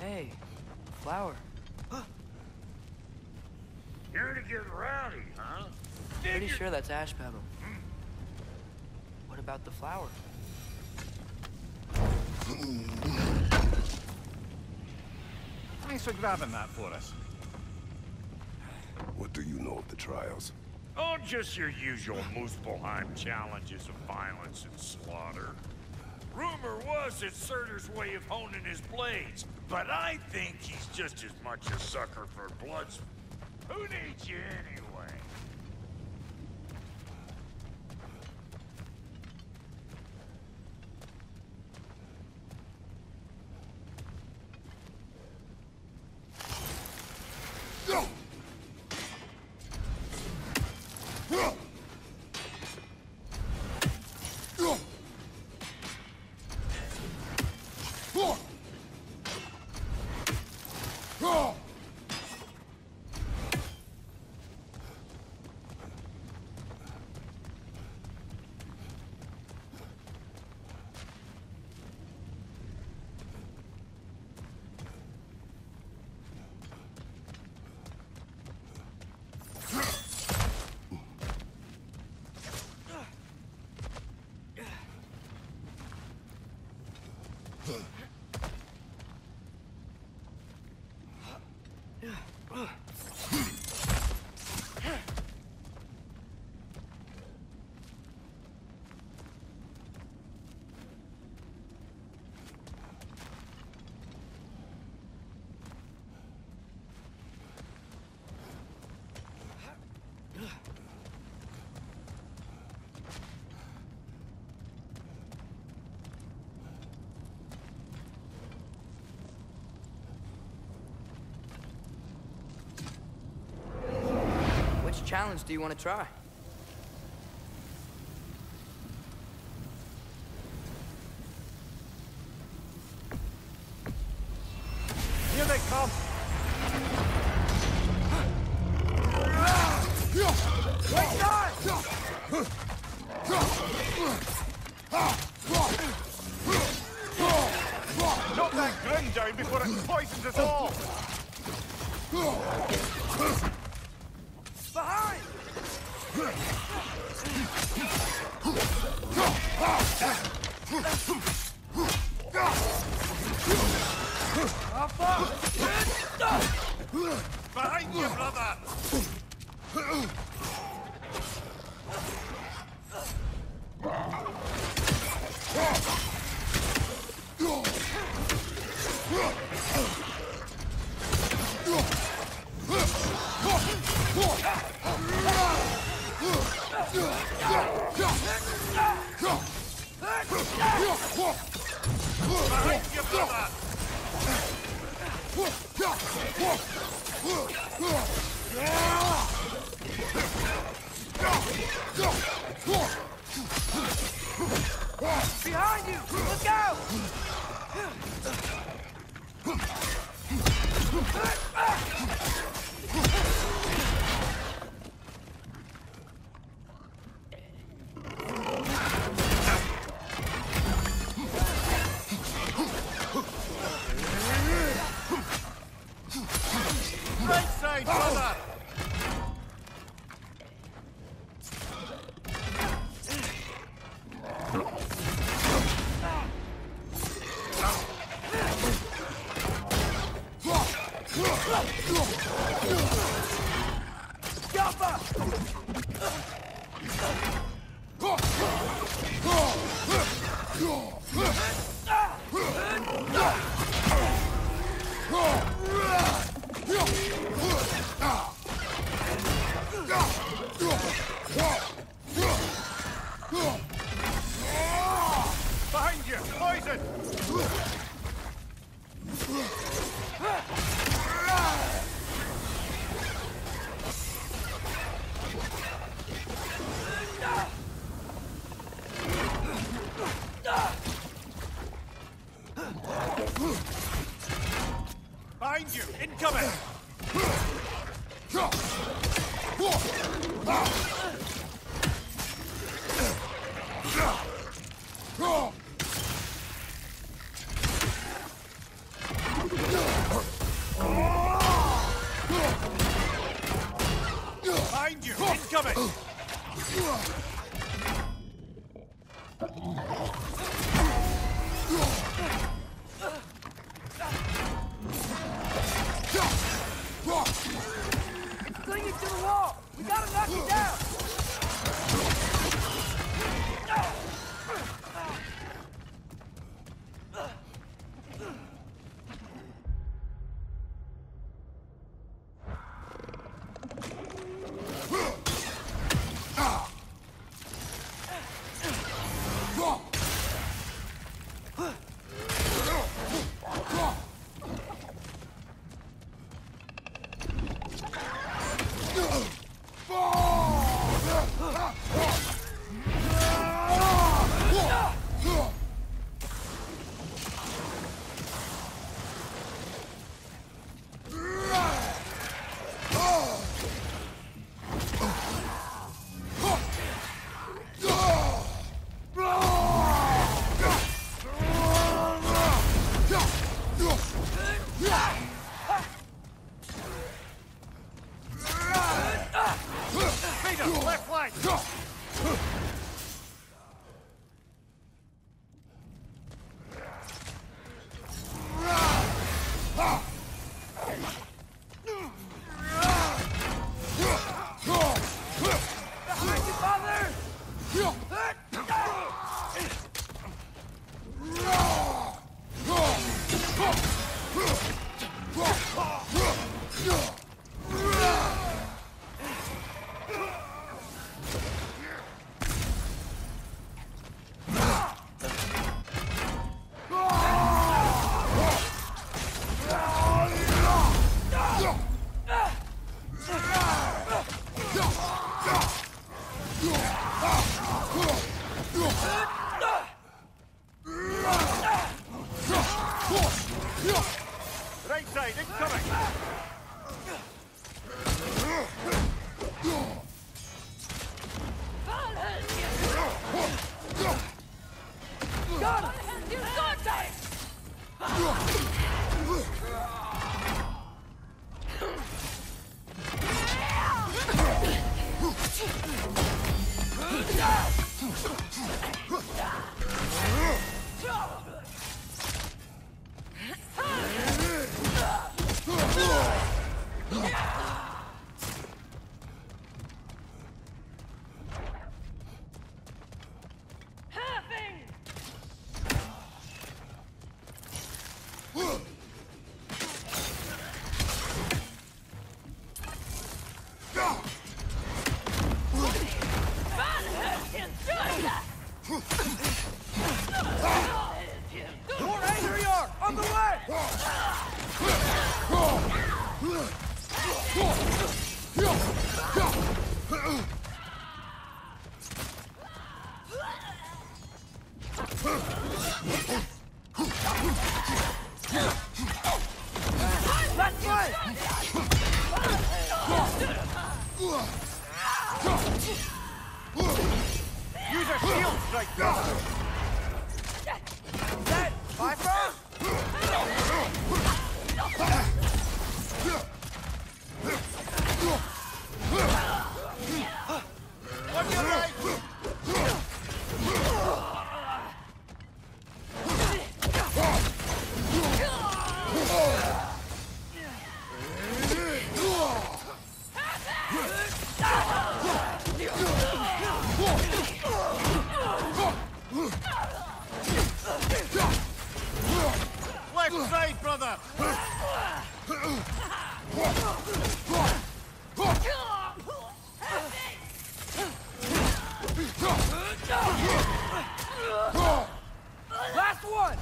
Hey, flower. Here to get rowdy, huh? Pretty sure that's ash pebble. What about the flower? Thanks for grabbing that for us. What do you know of the trials? Oh, just your usual muspelheim challenges of violence and slaughter. Rumor was it's Surtur's way of honing his blades, but I think he's just as much a sucker for bloods. Who needs you anyway? Which challenge do you want to try? Here they come! Wait, God! Knock that grin down before it poisons us all! Behind! Behind you, brother! Behind you, brother! Behind you! Look out! Right side, brother! Behind you! Poison! Behind you! Incoming! incoming! Clinging to the wall! We gotta knock it down! Left flank! Behind you, father! Right side, incoming! Got him! You got time! More angry are on the way! Left flank! Use a shield strike, brother! Dead! Viper! On your right! Left side, brother! Last one!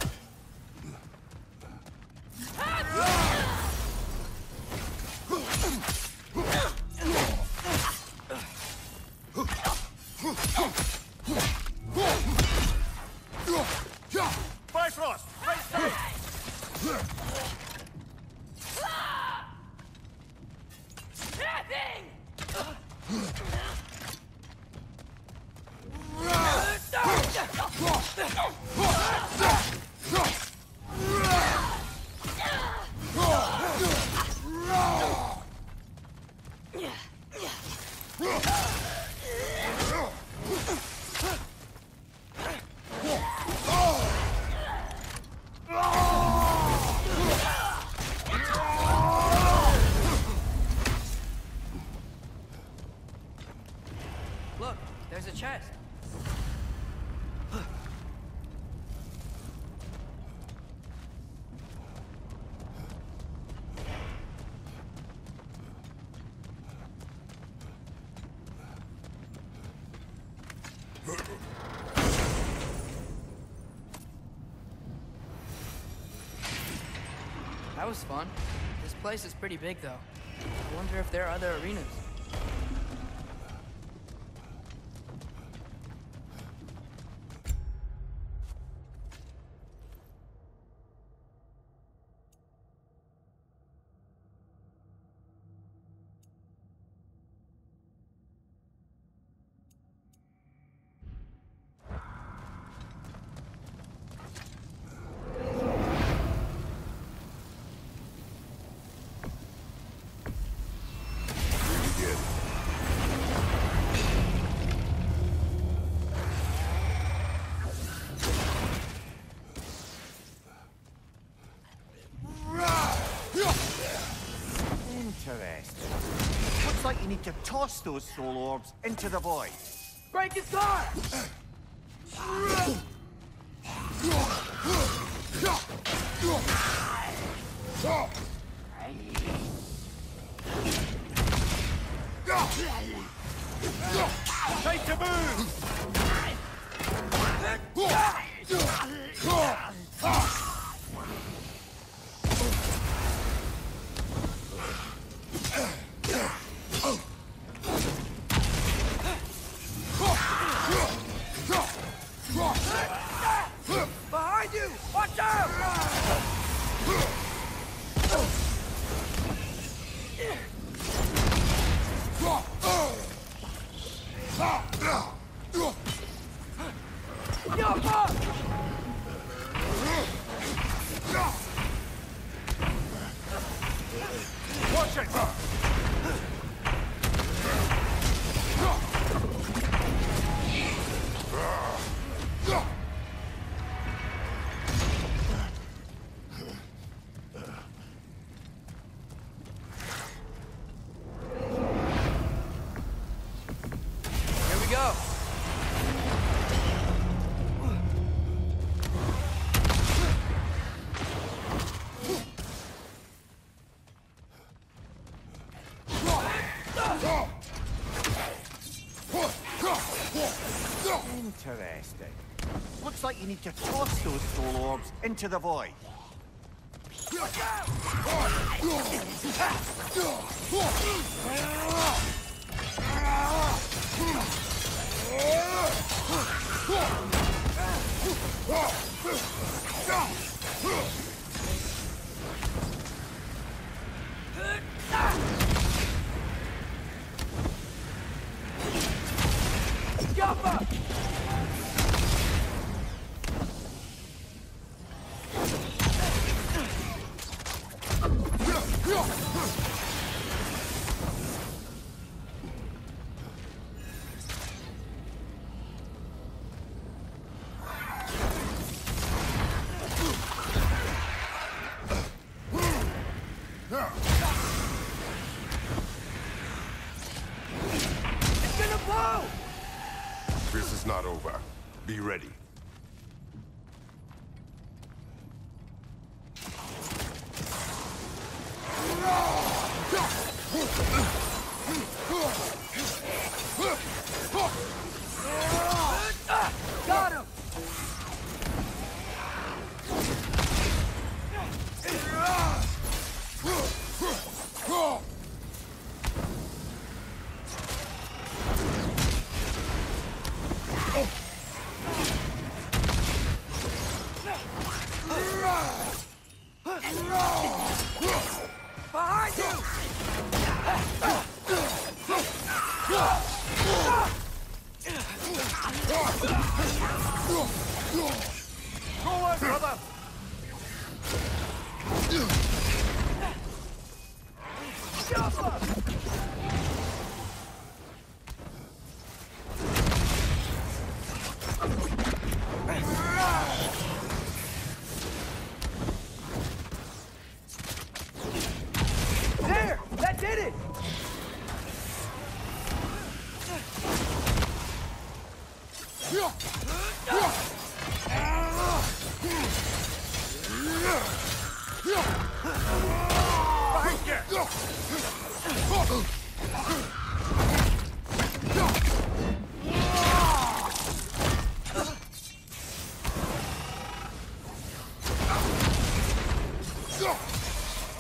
Bifrost, right side! That was fun. This place is pretty big, though. I wonder if there are other arenas. Interesting. Looks like you need to toss those soul orbs into the void. Break his guard! Time to move! Behind you! Watch out! Watch it! Here we go. Interesting. Looks like you need to toss those soul orbs into the void. It's gonna blow! This is not over. Be ready. Got him! Behind you! Go on, brother! There! That did it!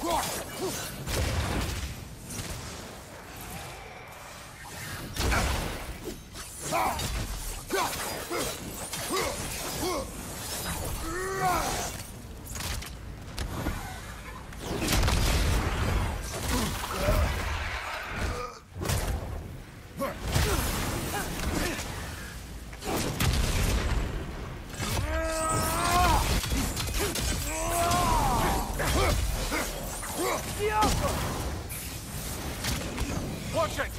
Watch it!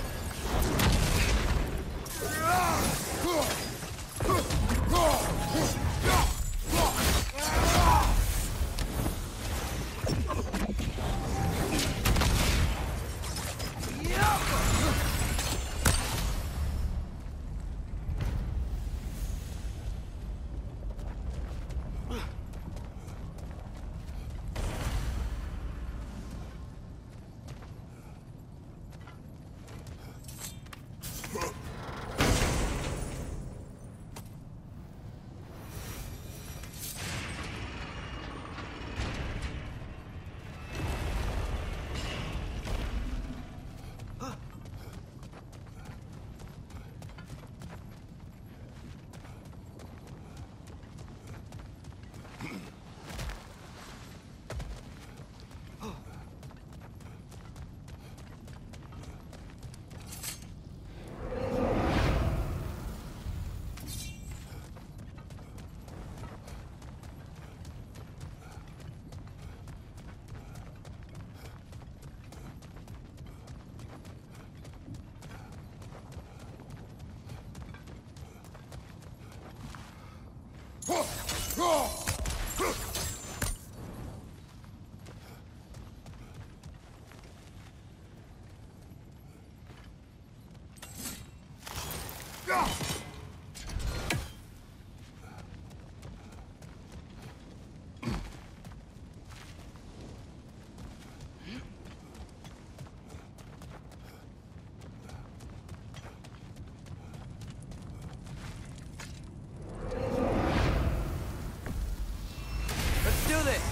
Let's do this!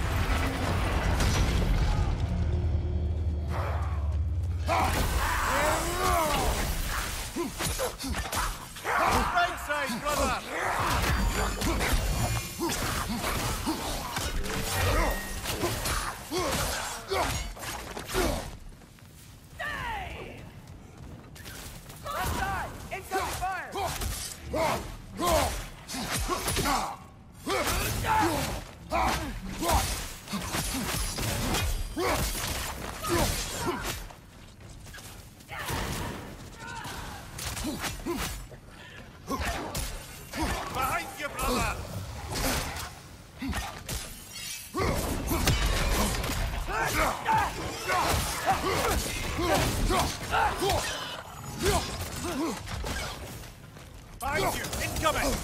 Right side, brother! Left side! Incoming fire! Behind you, brother! Behind you! Incoming!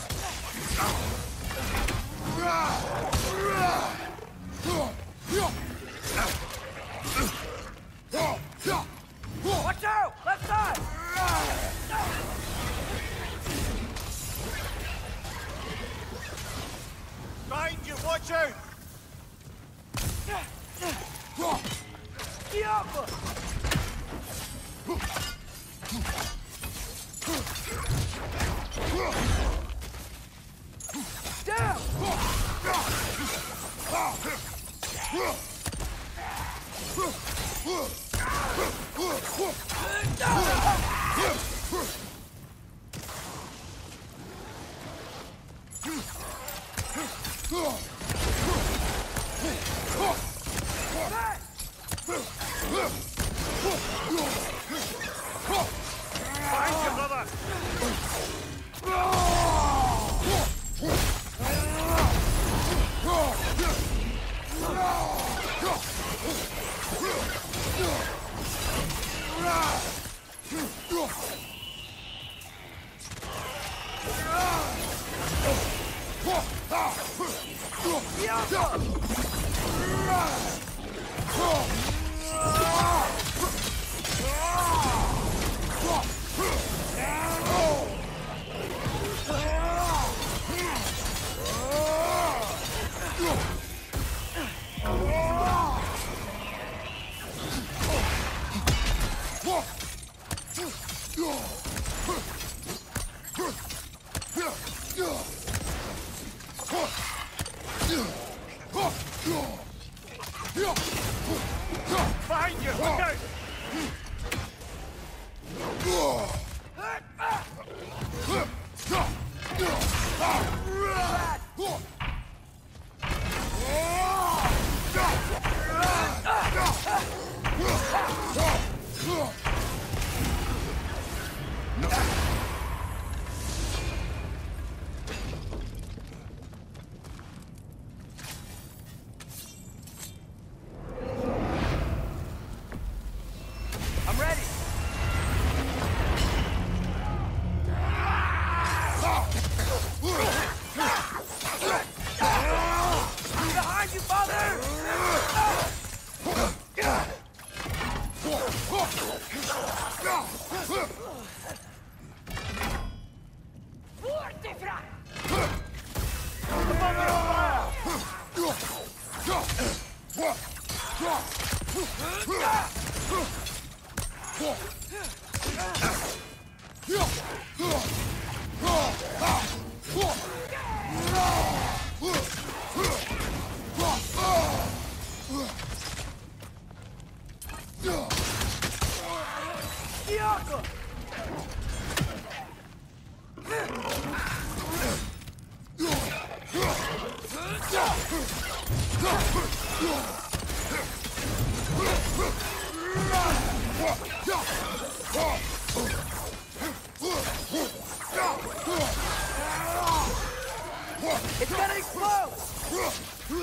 Watch out! Left side! Behind you! Watch out! Diablo! Down! Behind you, brother! Behind you! Look out! I'm ready. Behind you, father! It's gonna explode!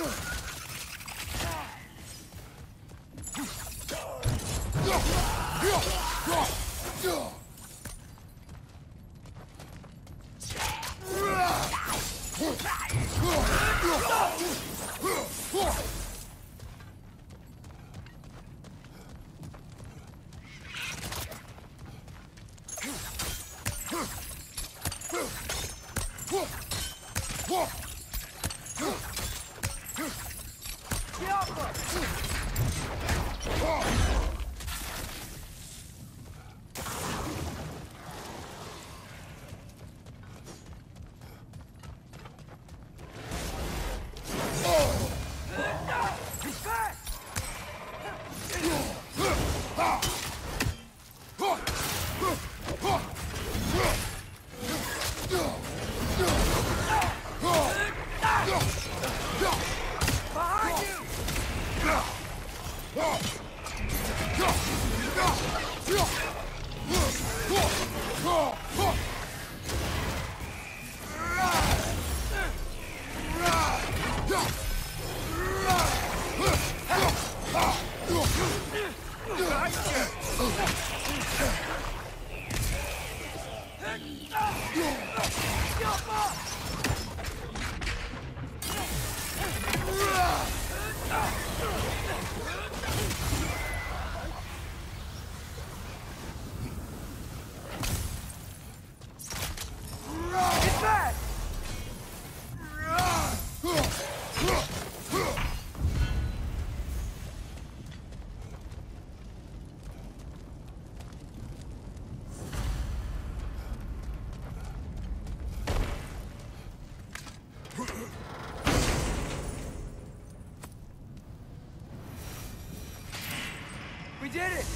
We did it!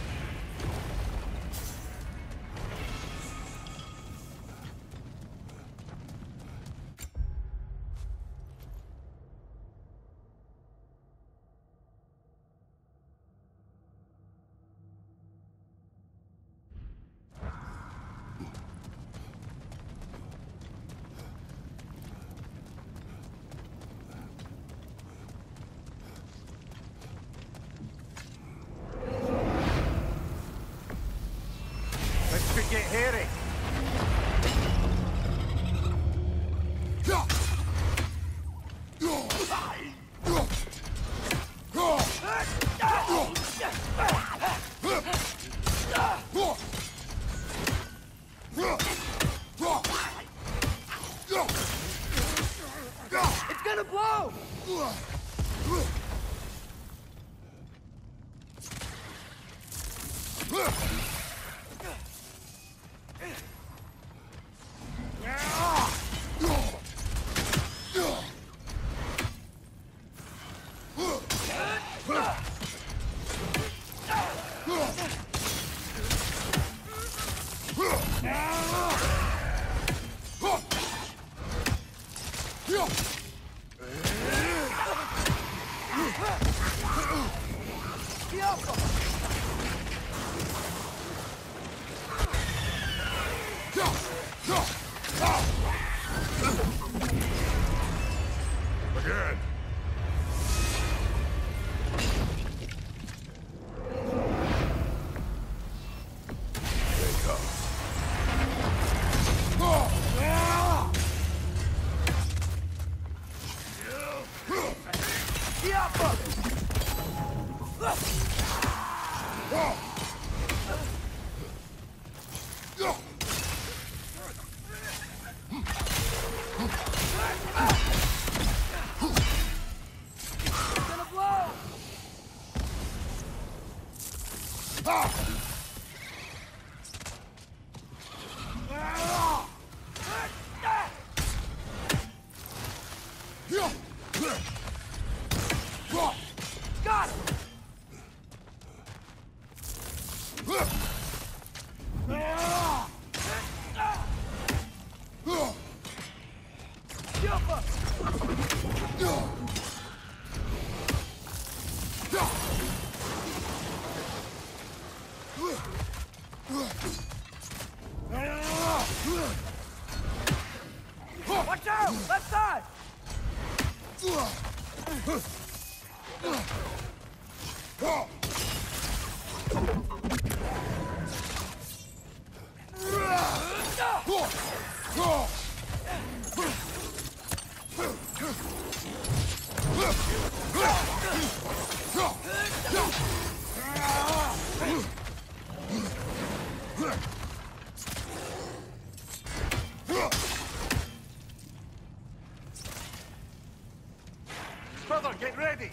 Get hairy. It's gonna blow! Again. Watch out! Left side! Brother, get ready!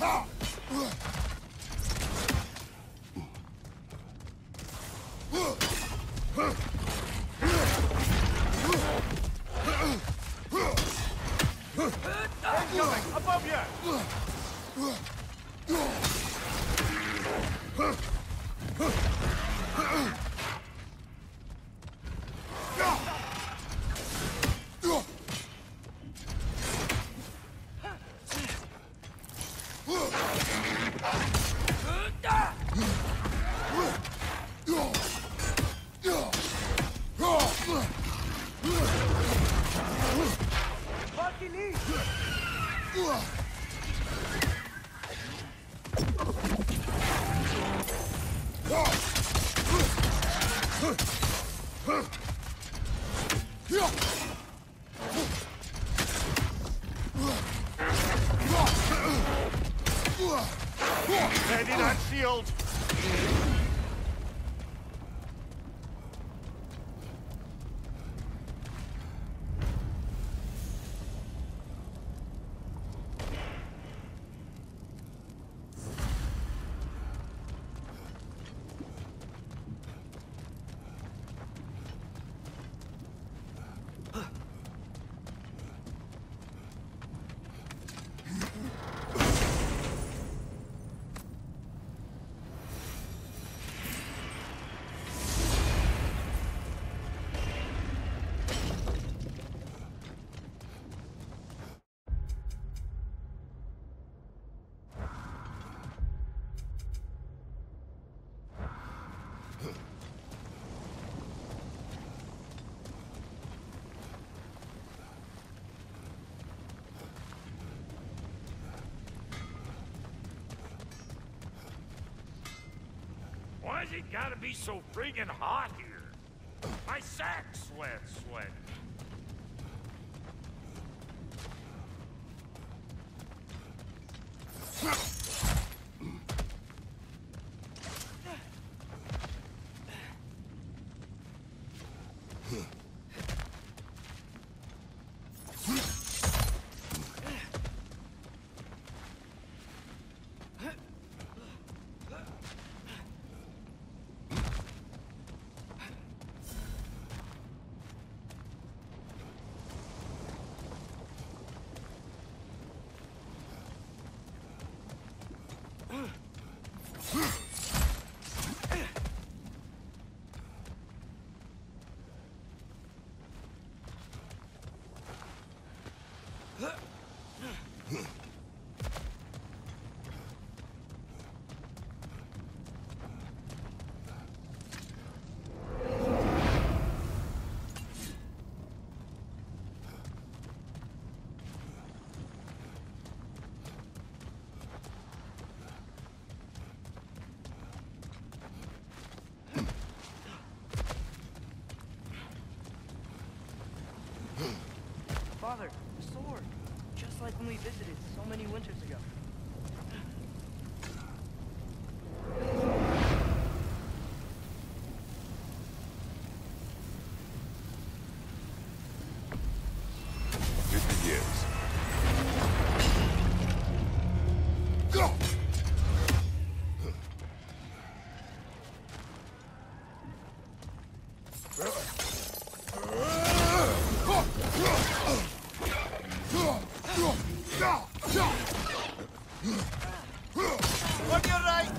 Incoming! Above you! Ready that shield! Why's it gotta be so friggin' hot here? My sack's sweating. like when we visited so many winters ago. It begins. Go! On your right!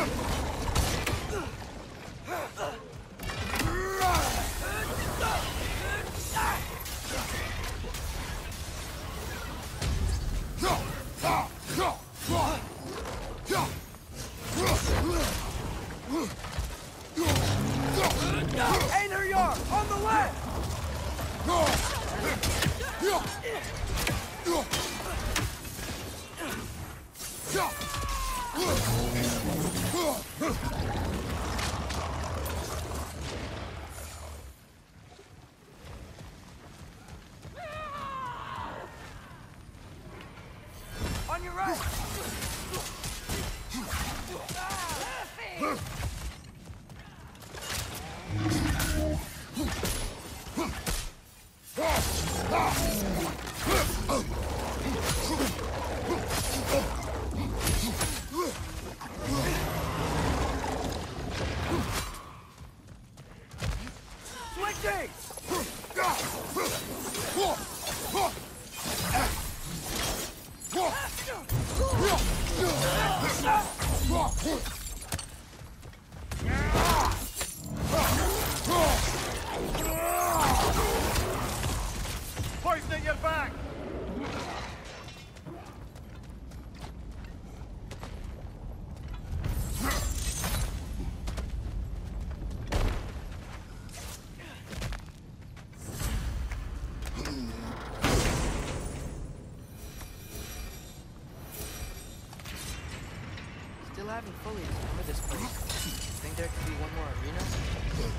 Einer Yard! On the left! On your right! Switching! Poisoning your back! Still haven't fully explored this place. Think there could be one more arena?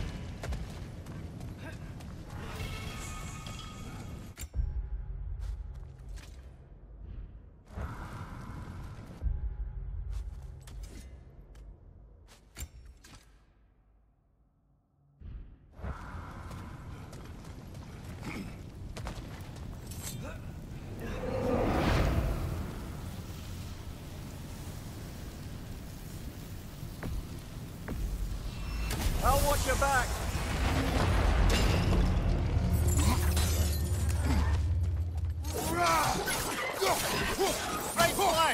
I'll watch your back! Right flank!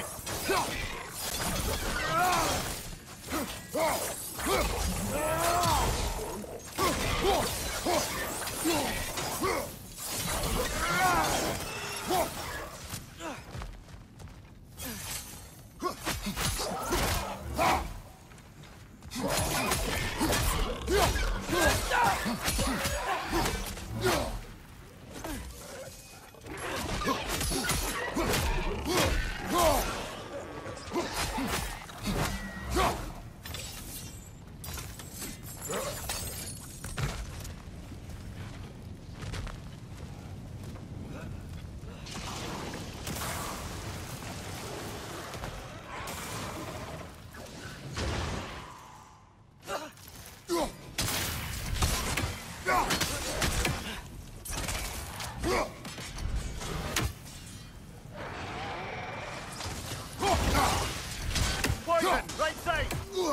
Poison! Right side!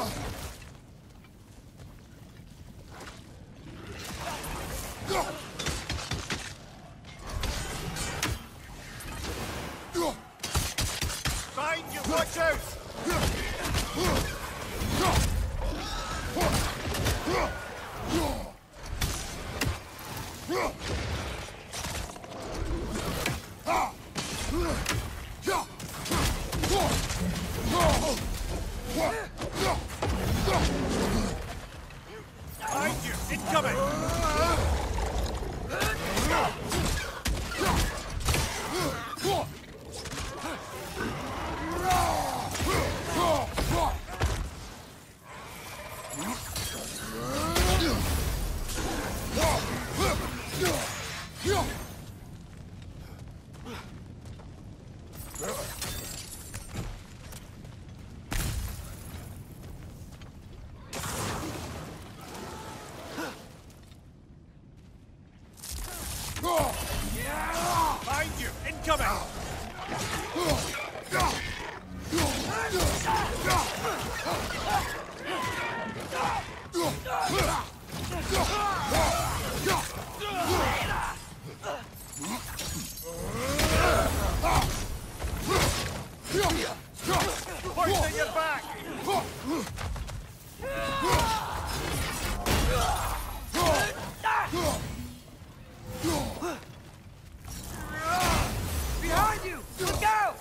Behind you! Watch out! Behind you! Incoming! your back! Behind you! Look out!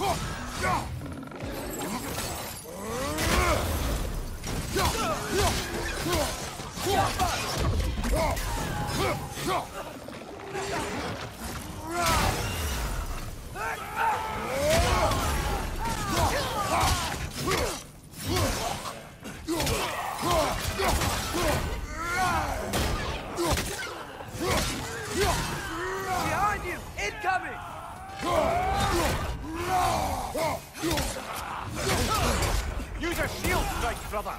Behind you! Incoming! Use a shield strike, brother!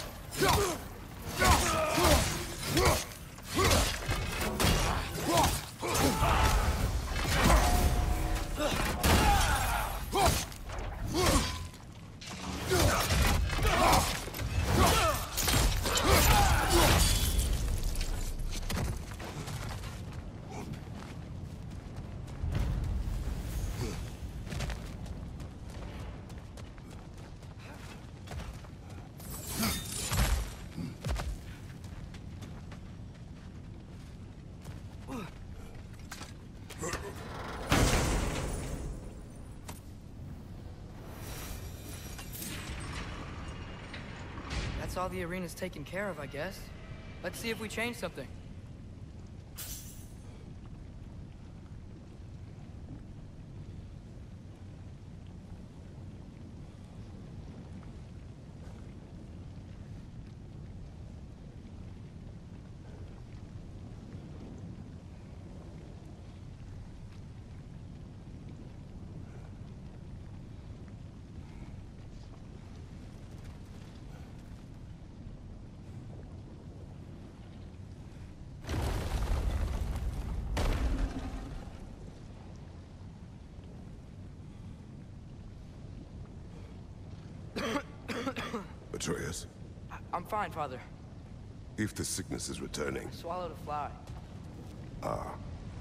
That's all the arena's taken care of, I guess. Let's see if we change something. Atreus, I'm fine, Father. if the sickness is returning. Swallowed a fly. Ah.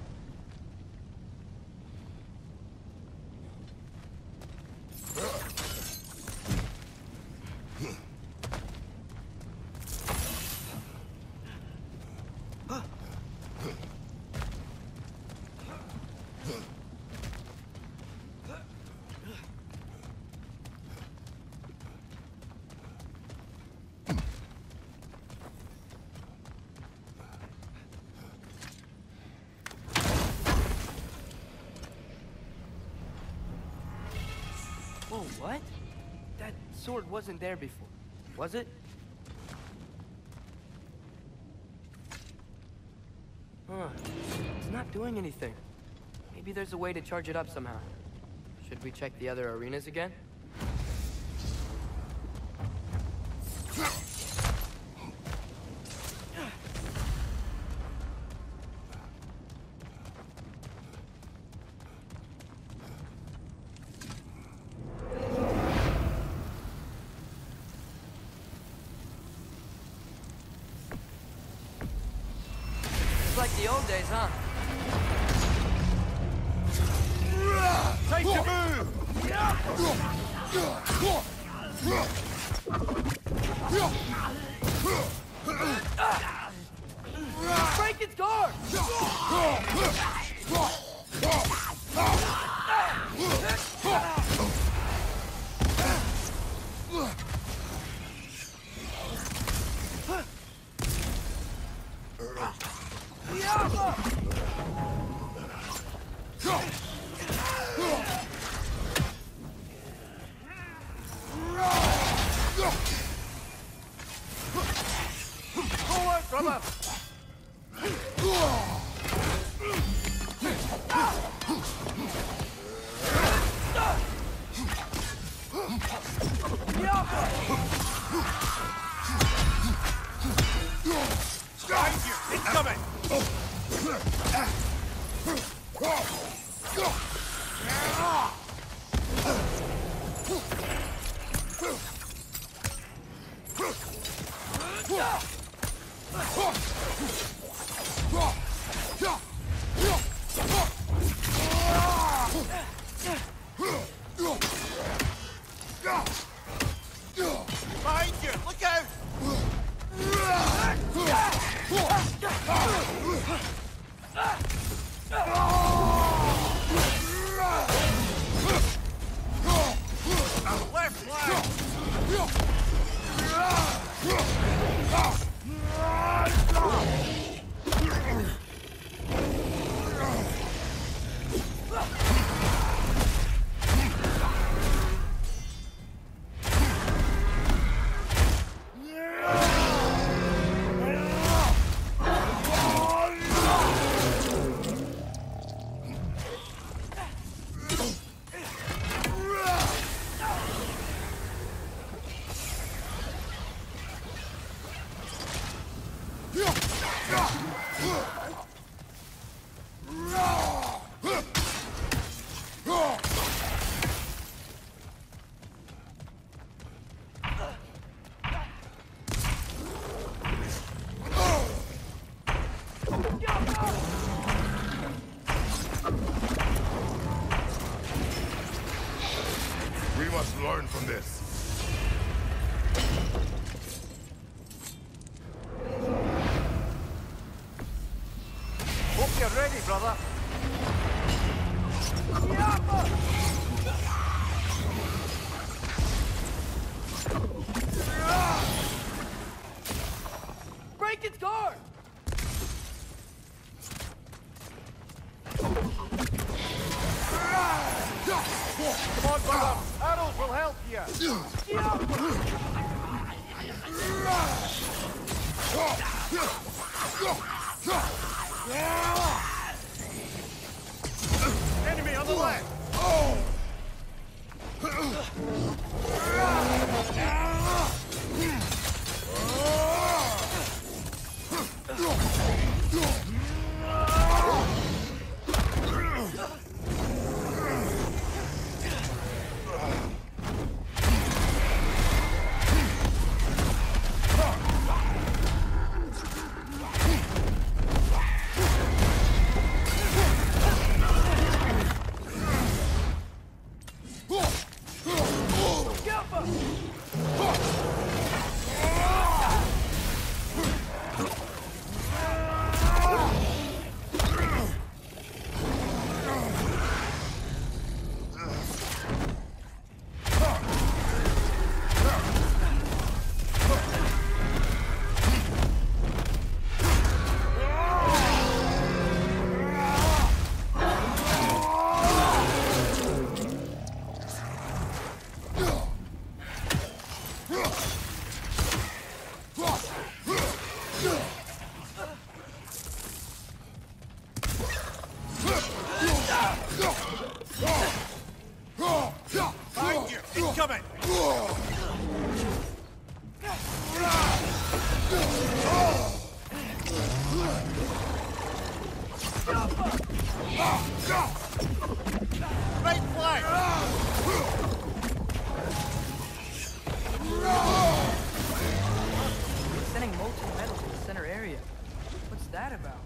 Whoa, what? That sword wasn't there before, was it? Huh. It's not doing anything. Maybe there's a way to charge it up somehow. Should we check the other arenas again? Like the old days, huh? Time to move! Break its guard! Forward, brother! Behind you! Incoming! We must learn from this. Hope you're ready, brother. Break its guard! Come on, brother. Arrows will help you. Enemy on the left. Find you! Incoming! Right flank! Sending molten metal to the center area. What's that about?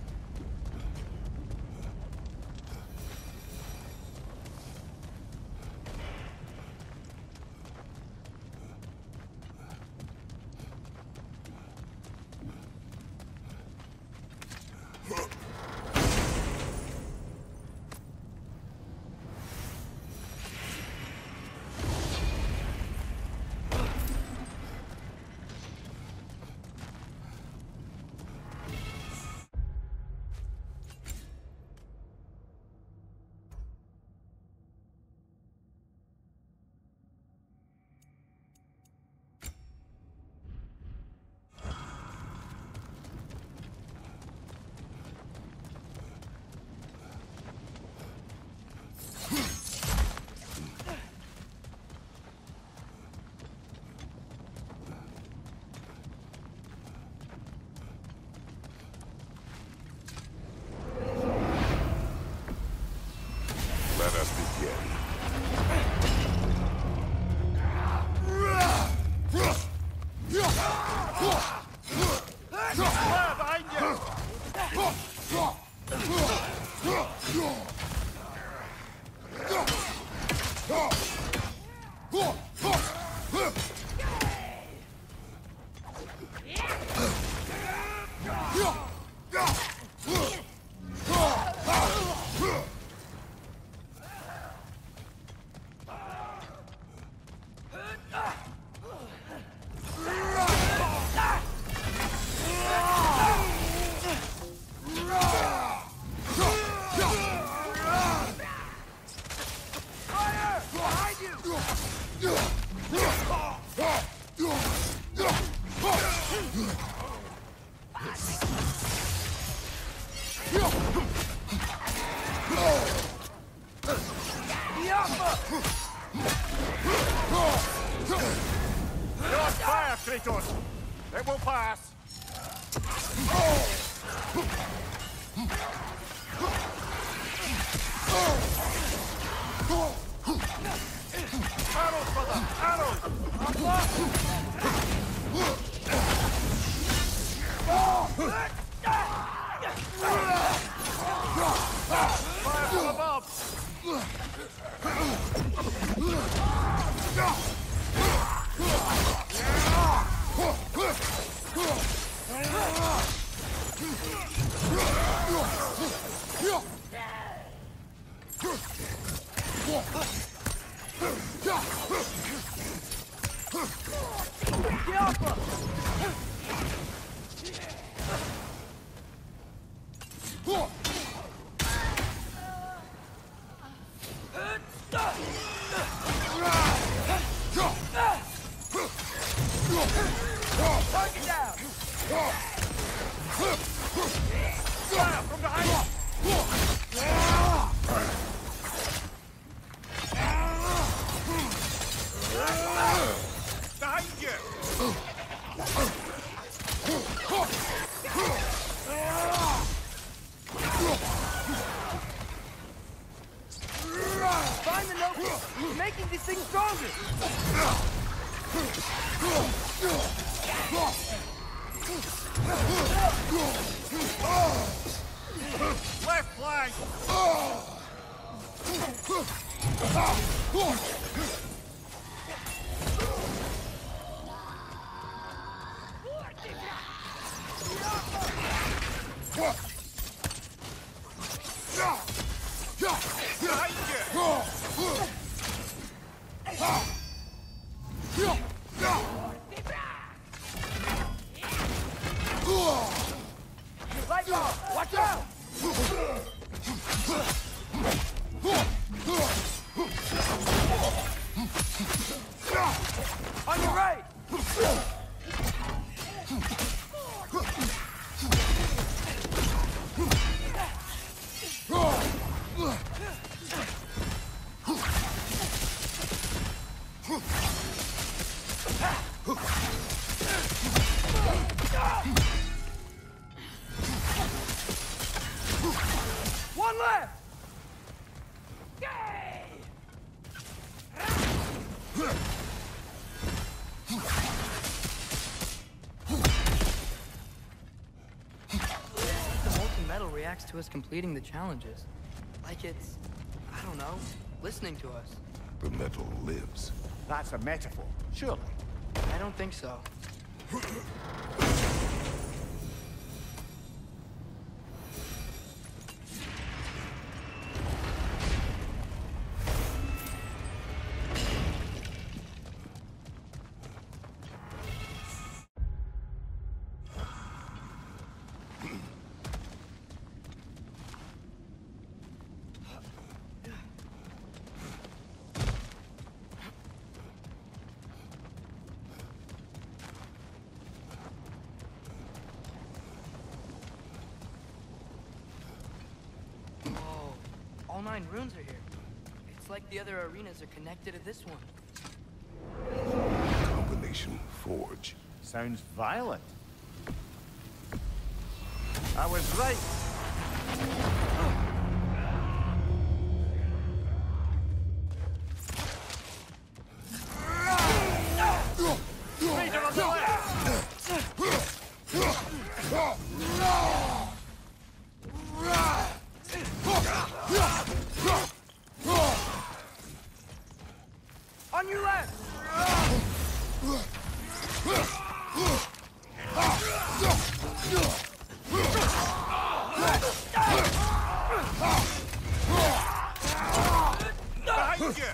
Let us begin. Fire behind you! Kratos! It will pass! Arrows, brother! Arrows! Fire from above! Target down! Fire from behind! Behind you! Find the note! We're making these things stronger! Left flank! Behind Light off! Watch out! On your right! One left! The molten metal reacts to us completing the challenges. Like it's, I don't know, listening to us. The metal lives. That's a metaphor, surely. I don't think so. All 9 runes are here. It's like the other arenas are connected to this one. Combination forge. Sounds violent. I was right. Raider on the On your left! behind you!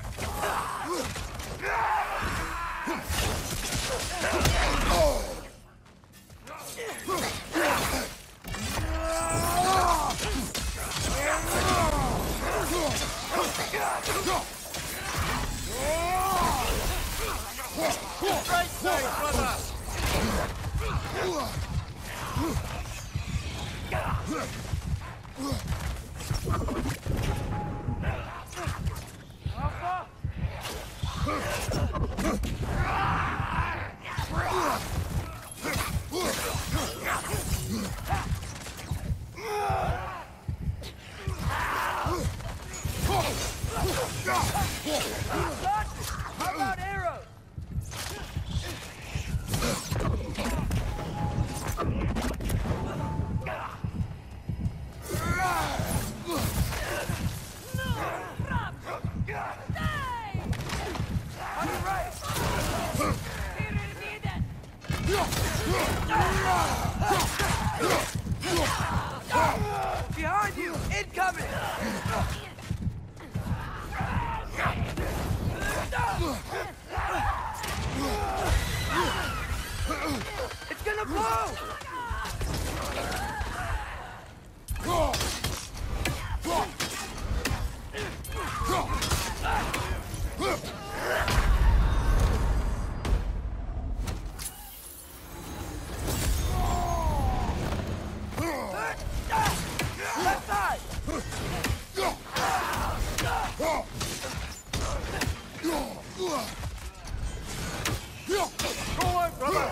Right side, brother! Behind you! Incoming! It's gonna blow! Left side! Go on, brother!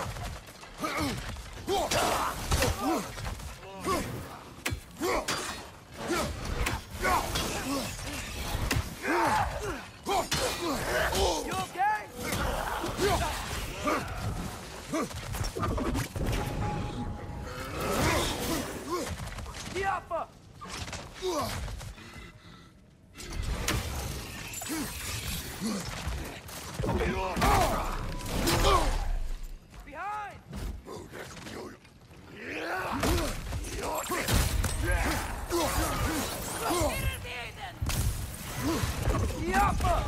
You okay? Diapa! Behind! Diapa!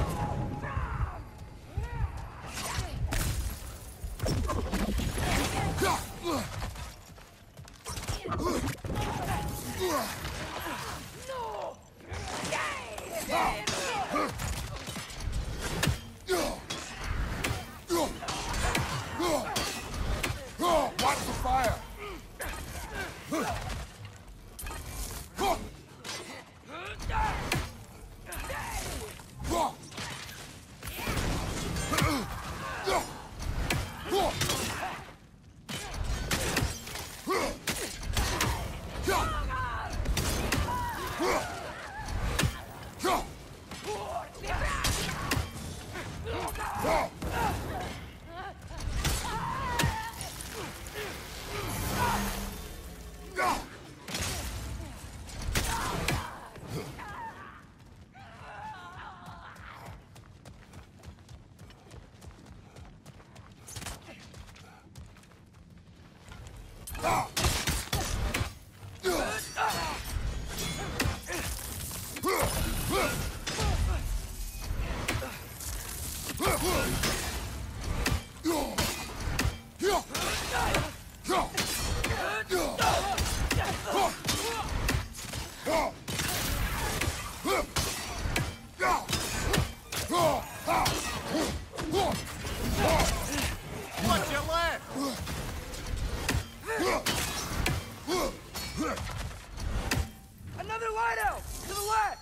Watch the fire! Watch your left! Another lighthouse! To the left!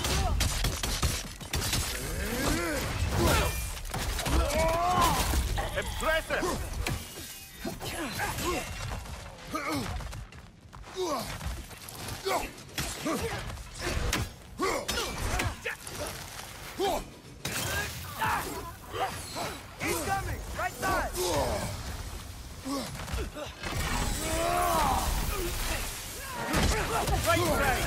Impressive! Incoming! Right side! Right side!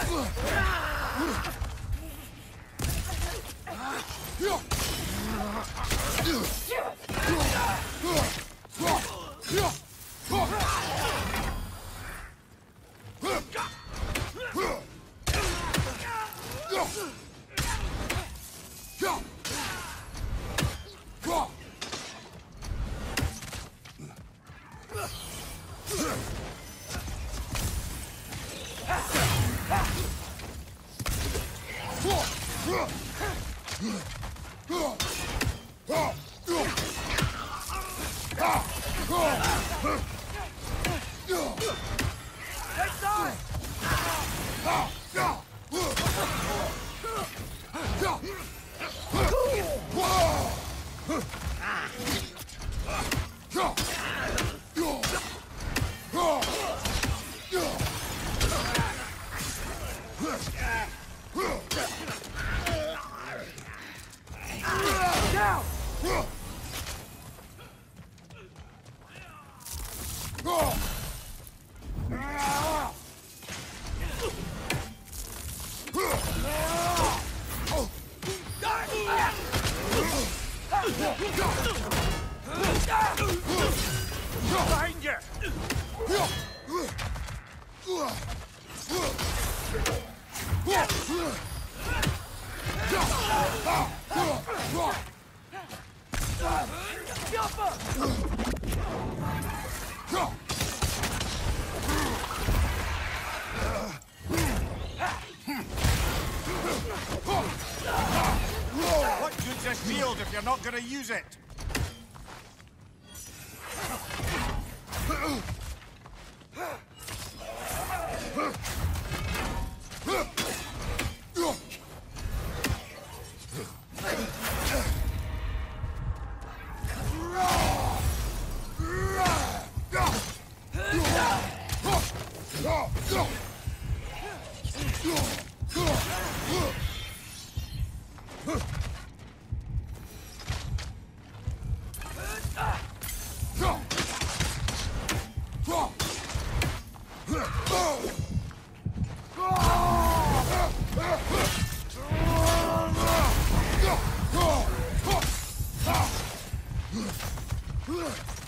Right side! Down! What good's a shield if you're not gonna use it? Ugh!